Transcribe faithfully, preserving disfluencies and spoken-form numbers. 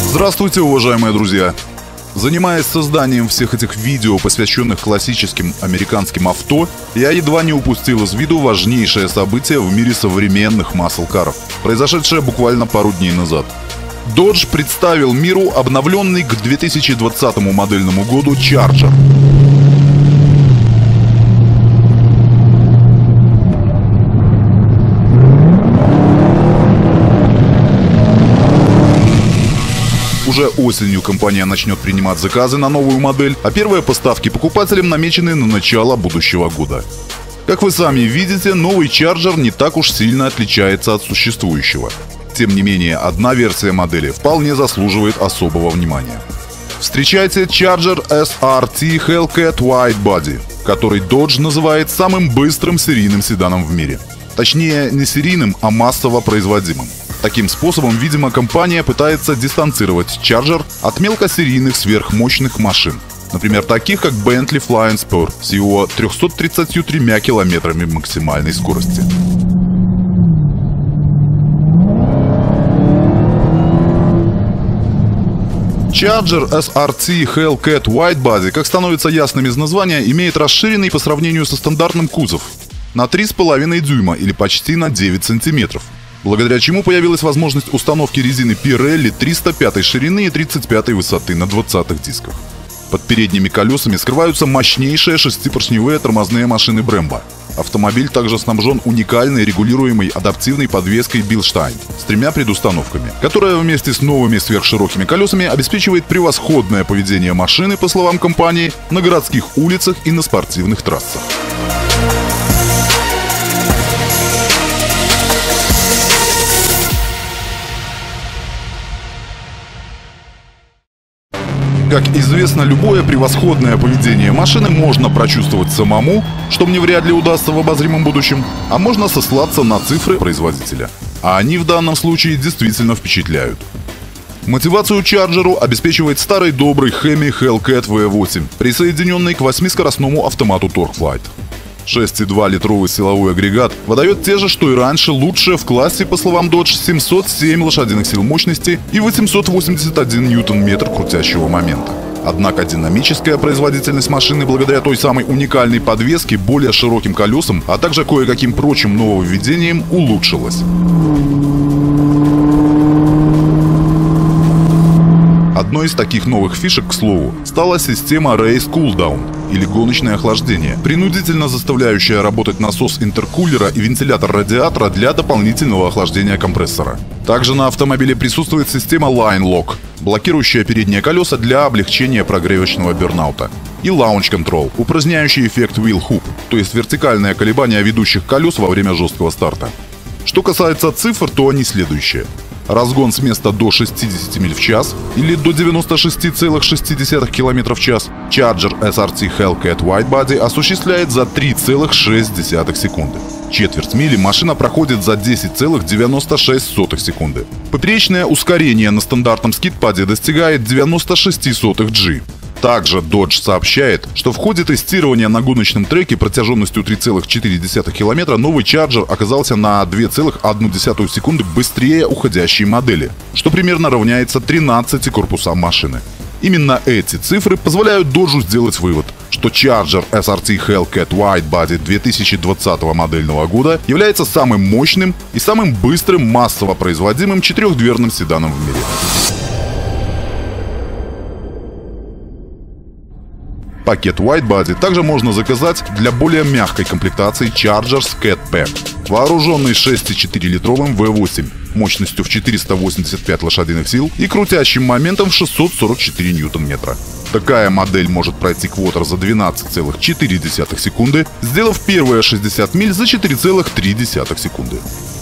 Здравствуйте, уважаемые друзья! Занимаясь созданием всех этих видео, посвященных классическим американским авто, я едва не упустил из виду важнейшее событие в мире современных маслкаров, произошедшее буквально пару дней назад. Dodge представил миру обновленный к две тысячи двадцатому модельному году Charger. Уже осенью компания начнет принимать заказы на новую модель, а первые поставки покупателям намечены на начало будущего года. Как вы сами видите, новый Charger не так уж сильно отличается от существующего. Тем не менее, одна версия модели вполне заслуживает особого внимания. Встречайте Charger эс ар ти Hellcat Widebody, который Dodge называет самым быстрым серийным седаном в мире. Точнее, не серийным, а массово производимым. Таким способом, видимо, компания пытается дистанцировать Charger от мелкосерийных сверхмощных машин. Например, таких как Bentley Flying Spur с его тремястами тридцатью тремя километрами максимальной скорости. Charger эс ар ти Hellcat Widebody, как становится ясным из названия, имеет расширенный по сравнению со стандартным кузов на три с половиной дюйма или почти на девять сантиметров. Благодаря чему появилась возможность установки резины Pirelli триста пятой ширины и тридцать пятой высоты на двадцатых дисках. Под передними колесами скрываются мощнейшие шестипоршневые тормозные машины Brembo. Автомобиль также снабжен уникальной регулируемой адаптивной подвеской Bilstein с тремя предустановками, которая вместе с новыми сверхширокими колесами обеспечивает превосходное поведение машины, по словам компании, на городских улицах и на спортивных трассах. Как известно, любое превосходное поведение машины можно прочувствовать самому, что мне вряд ли удастся в обозримом будущем, а можно сослаться на цифры производителя. А они в данном случае действительно впечатляют. Мотивацию Charger'у обеспечивает старый добрый Hemi Hellcat ви восемь, присоединенный к восьмискоростному автомату TorqueFlite. шесть и два литровый силовой агрегат выдает те же, что и раньше, лучшие в классе, по словам Dodge, семьсот семь лошадиных сил мощности и восемьсот восемьдесят один ньютон-метр крутящего момента. Однако динамическая производительность машины благодаря той самой уникальной подвеске, более широким колесам, а также кое-каким прочим нововведениям улучшилась. Одной из таких новых фишек, к слову, стала система Race Cool Down, или гоночное охлаждение, принудительно заставляющая работать насос интеркулера и вентилятор радиатора для дополнительного охлаждения компрессора. Также на автомобиле присутствует система Line Lock, блокирующая передние колеса для облегчения прогревочного бернаута, и Launch Control, упраздняющий эффект Wheel Hoop, то есть вертикальное колебание ведущих колес во время жесткого старта. Что касается цифр, то они следующие. Разгон с места до шестидесяти миль в час или до девяноста шести целых шести десятых километров в час Charger эс ар ти Hellcat Widebody осуществляет за три целых шесть десятых секунды. Четверть мили машина проходит за десять целых девяносто шесть сотых секунды. Поперечное ускорение на стандартном скидпаде достигает девяноста шести сотых джи. Также Dodge сообщает, что в ходе тестирования на гоночном треке протяженностью три целых четыре десятых километра новый Charger оказался на две целых одну десятую секунды быстрее уходящей модели, что примерно равняется тринадцати корпусам машины. Именно эти цифры позволяют Dodge сделать вывод, что Charger эс ар ти Hellcat Widebody две тысячи двадцатого модельного года является самым мощным и самым быстрым массово производимым четырехдверным седаном в мире. Пакет Widebody также можно заказать для более мягкой комплектации Charger Cat Pack, вооруженный шесть и четыре литровым ви восемь, мощностью в четыреста восемьдесят пять лошадиных сил и крутящим моментом в шестьсот сорок четыре ньютон-метра. Такая модель может пройти квотер за двенадцать целых четыре десятых секунды, сделав первые шестьдесят миль за четыре целых три десятых секунды.